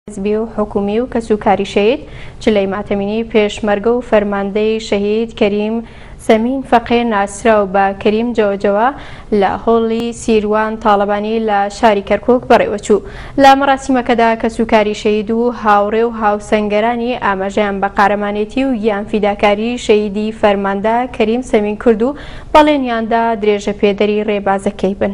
حزبی و حکومی و کەسوکاری شەهید چلەی ماتەمینی پێشمەرگە و فەرماندەی شەهید کەریم سەمین فەقێ ناسراو بە کەریم جەوەجەوە لە هۆڵی سیروان تاڵەبانی لە شاری کەرکووک بەڕێوەچوو. لە مەراسیمەکەدا کەسوکاری شەهید و هاوڕێ و هاوسەنگەرانی ئاماژەیان بە قارەمانێتی و گیانفیداکاری شەهیدی فەرماندە کەریم سەمین کرد و بەڵێنیاندا درێژە پێدەری ڕێبازەکەی بن.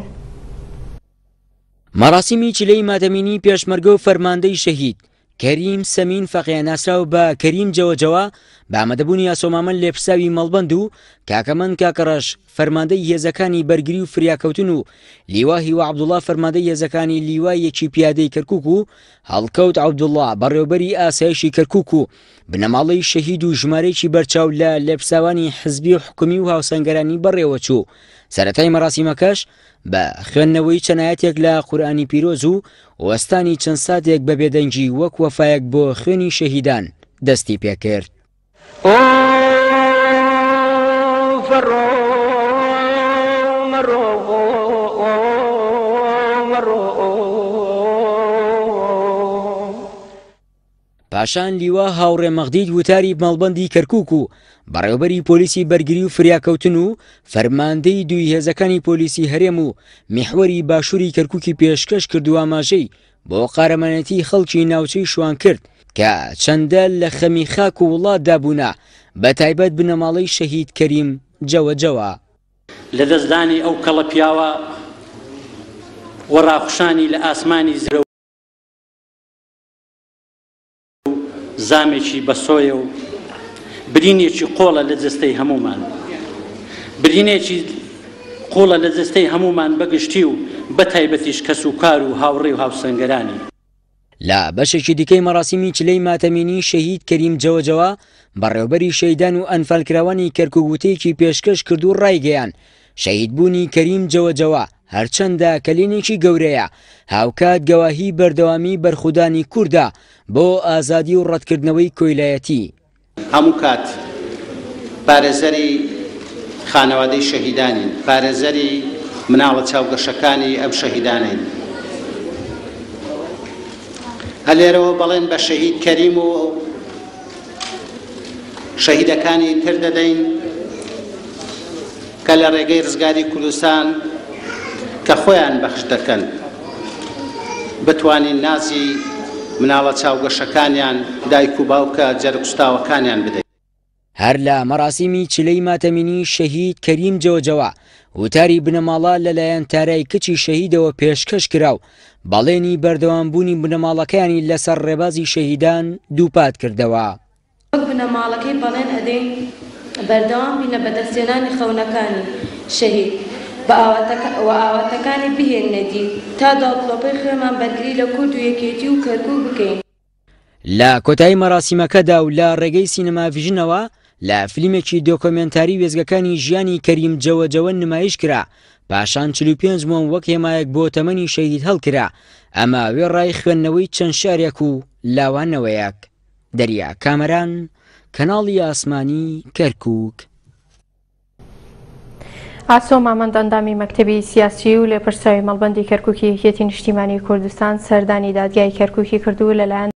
مەراسیمی چلەی ماتەمینی پێشمەرگە و فەرماندەی شەهید کەریم سەمین فەقێ ناسراو بە کەریم جەوەجەوە بە ئامادەبوونی ئاسۆمامەند لێپرساوی مەڵبەند و کاکەمەند کاکەڕەش فەرماندەی هێزەکانی بەرگری و فریاکەوتن و لیوا هیوا عەبدوڵڵا فەرماندەی هێزەکانی لیوای یەکی پیادەی کەرکووک و هەڵکەوت عەبدوڵڵا بەڕێوەبەری ئاسایشی کەرکووک و بنەماڵەی شەهید و ژمارەیەکی بەرچاو لە لێپرساوانی حزبی و حکومی و هاوسەنگەرانی بەڕێوەچوو. سەرەتای مەراسیمەکەش بە خوێندنەوەی چەنایەتێک لە قورئانی پیرۆز و وەستانی چەند ساتێک بە بێدەنگی وەک وەفایەک بۆ خوێنی شەهیدان دەستی پێکرد. پاشان لیوا هاوڕێ مەغدید وتاری مەڵبەندی کەرکووک و بەڕێوەبەری پۆلیسی بەرگری و فریاکەوتن و فەرماندەی دوی هێزەکانی پۆلیسی هەرێم و میحوەری باشووری کەرکووکی پێشکەش کرد و ئاماژەی بۆ قارەمانەتی خەڵکی ناوچەی شوان کرد کە چەندە لە خەمی خاک و وڵاتدا بوونە بە تایبەت بنەماڵەی شەهید کەریم جەوەجەوە. لە دەستدانی ئەو کەڵە پیاوە وەڕاخوشانی لە ئاسمانی زرە زامێکی بەسۆیە و برینێکی قۆڵە لە جەستەی هەمومان، برینێکی قۆڵە لە جەستەی هەمومان بەگشتی و بە تایبەتیش کەسوکار و هاوڕێ و هاوسەنگەرانی. لە بەشێکی دیکەی مەراسیمی چلەی ماتەمینی شەهید کەریم جەوەجەوە بەڕێوەبەری شەیدان و ئەنفالکراوانی کەرکووک وتەیەکی پێشکەش کرد و ڕایگەیان شەهیدبوونی کەریم جەوەجەوە هەرچەندە کەلێنێکی گەورەیە هاوکات گەواهی بەردەوامی بەرخودانی کوردە بۆ ئازادی و ڕەتکردنەوەی کۆیلایەتی. هەموو کات پارێزەری خانەوادەی شەهیدانین، پارێزەری مناڵە چاوگەشەکانی ئەم شەهیدانین. هەلێرەوە بەڵێن بە شەهید کەریم و شەهیدەکانی تر دەدەین کە لە ڕێگەی ڕزگاری کوردستان کە خۆیان بەخش دەکەن بتوانین نازی مناڵە چاوگەشەکانیان دایک و باوکە جەرگستاوەکانیان بدەین. هەر لە مەراسیمی چلەی ماتەمینی شەهید کەریم جەوەجەوە وتاری بنەماڵە لەلایەن تارای کچی شەهیدەوە پێشکەش کراو بەڵێنی بەردەوامبوونی بنەماڵەکانی لەسەر ڕێبازی شەهیدان دووپات کردەوە. بنەماڵەکەی بەڵێن ئەدەین بەردەوام بینە بەدەستێنانی خەونەکانی شەهید بە ئاواتەکانی بهێنێتی تا داڵپڵۆپەی خوێمان بەرگری لە کورد و یەکێتی و کەرکووک بکەین. لە کۆتایی مەراسیمەکەدا و لە ڕێگەی سینەما ڤیژنەوە لە فیلمێکی دۆکۆمنتاری وێزگەکانی ژیانی کەریم جەوەجەوە نمایش کرا. پاشان 45 مۆم وەک هێمایەک بۆ تەمەنی شەهید هەڵکرا. ئەمە وێ ڕای خوێندنەوەی چەند شارێک و لاوانەوەیەک. دەریا کامەران، کەناڵی ئاسمانی کەرکووک. ئاسۆمامەند ئەندامی مەکتەبی سیاسی و لێپرسراوی مەڵبەندی کەرکووکی یەکێتی نیشتیمانی کوردستان سەردانی دادگای کەرکووکی کردو لەلایەن